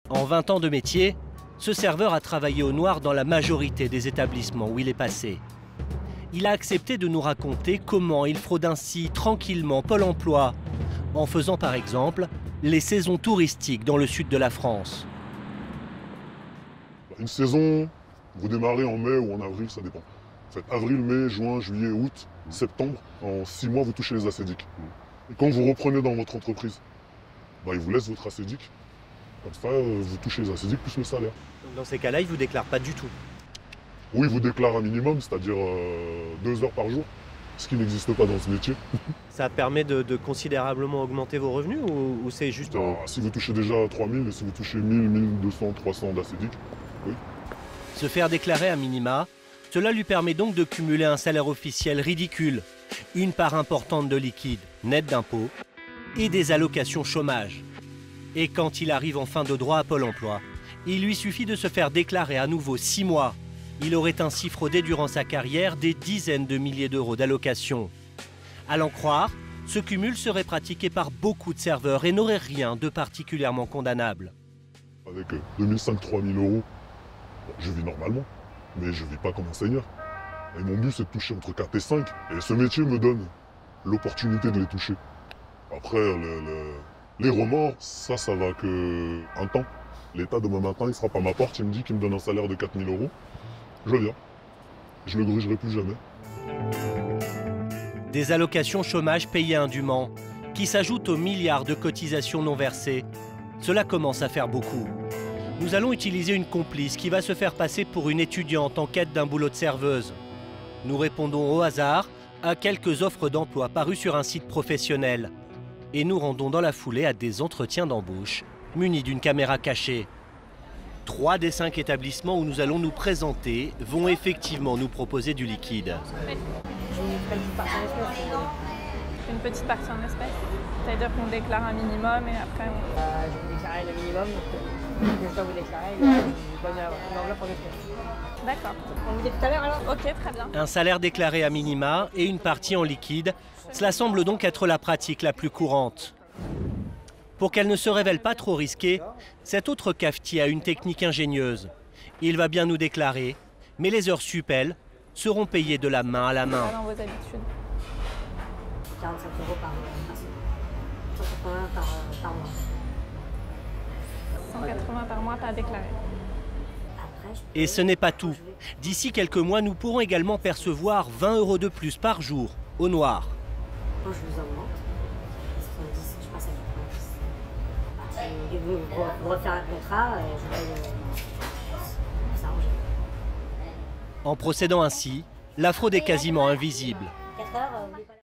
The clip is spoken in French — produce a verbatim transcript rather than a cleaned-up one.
En vingt ans de métier, ce serveur a travaillé au noir dans la majorité des établissements où il est passé. Il a accepté de nous raconter comment il fraude ainsi tranquillement Pôle emploi, en faisant par exemple les saisons touristiques dans le sud de la France. Une saison, vous démarrez en mai ou en avril, ça dépend. Faites avril, mai, juin, juillet, août, septembre. En six mois, vous touchez les acédiques. Et quand vous reprenez dans votre entreprise, bah, ils vous laissent votre acédique. Comme ça, vous touchez les acédiques plus le salaire. Dans ces cas-là, ils ne vous déclarent pas du tout? Oui, ils vous déclarent un minimum, c'est-à-dire euh, deux heures par jour, ce qui n'existe pas dans ce métier. Ça permet de, de considérablement augmenter vos revenus ou, ou c'est juste... Euh, si vous touchez déjà trois mille et si vous touchez mille, mille deux cents, trois cents d'acédique, oui. Se faire déclarer à minima, cela lui permet donc de cumuler un salaire officiel ridicule, une part importante de liquide, net d'impôts, et des allocations chômage. Et quand il arrive en fin de droit à Pôle emploi, il lui suffit de se faire déclarer à nouveau six mois. Il aurait ainsi fraudé durant sa carrière des dizaines de milliers d'euros d'allocations. À l'en croire, ce cumul serait pratiqué par beaucoup de serveurs et n'aurait rien de particulièrement condamnable. Avec euh, deux mille cinq cents, trois mille euros, bon, je vis normalement, mais je ne vis pas comme un seigneur. Et mon but, c'est de toucher entre quatre et cinq. Et ce métier me donne l'opportunité de les toucher. Après, le, le, les remords, ça, ça va que un temps. L'État, demain matin, il frappe à ma porte, il me dit qu'il me donne un salaire de quatre mille euros. Je viens. Je ne le grugerai plus jamais. Des allocations chômage payées indûment, qui s'ajoutent aux milliards de cotisations non versées. Cela commence à faire beaucoup. Nous allons utiliser une complice qui va se faire passer pour une étudiante en quête d'un boulot de serveuse. Nous répondons au hasard à quelques offres d'emploi parues sur un site professionnel. Et nous rendons dans la foulée à des entretiens d'embauche, munis d'une caméra cachée. Trois des cinq établissements où nous allons nous présenter vont effectivement nous proposer du liquide. Une petite partie en espèces. C'est-à-dire qu'on déclare un minimum et après on... Euh, je vais déclarer le minimum, donc je dois vous déclarer, et je vous donne une enveloppe en espèces. D'accord. On vous dit tout à l'heure alors? Ok, très bien. Un salaire déclaré à minima et une partie en liquide, cela semble donc être la pratique la plus courante. Pour qu'elle ne se révèle pas trop risquée, cet autre cafetier a une technique ingénieuse. Il va bien nous déclarer, mais les heures sup, elles, seront payées de la main à la main. Dans vos habitudes. quarante-cinq euros par mois. cent quatre-vingts par, par mois. cent quatre-vingts par mois, pas déclaré. Et ce n'est pas tout. D'ici quelques mois, nous pourrons également percevoir vingt euros de plus par jour, au noir. Quand je vous augmente, soixante-dix, je passe à quatre-vingt-dix. Et vous, vous, vous refaire un contrat, je vais s'arranger. En procédant ainsi, la fraude est quasiment invisible. quatre heures,